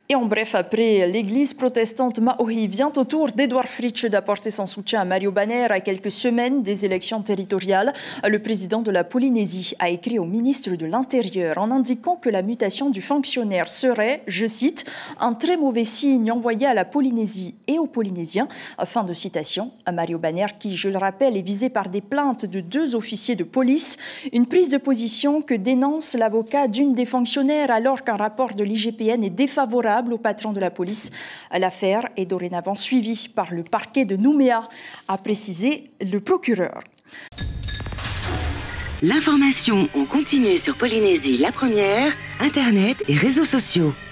Et en bref, après l'église protestante Maori, vient au tour d'Edouard Fritsch d'apporter son soutien à Mario Banner à quelques semaines des élections territoriales. Le président de la Polynésie a écrit au ministre de l'Intérieur en indiquant que la mutation du fonctionnaire serait, je cite, un très mauvais signe envoyé à la Polynésie et aux Polynésiens. Fin de citation. Mario Banner, qui, je le rappelle, est visé par des plaintes de 2 officiers de police. Une prise de position que dénonce l'avocat d'une des fonctionnaires alors qu'un rapport de l'IGPN est défavorable au patron de la police. L'affaire est dorénavant suivie par le parquet de Nouméa, a précisé le procureur. L'information en continu sur Polynésie la première, Internet et réseaux sociaux.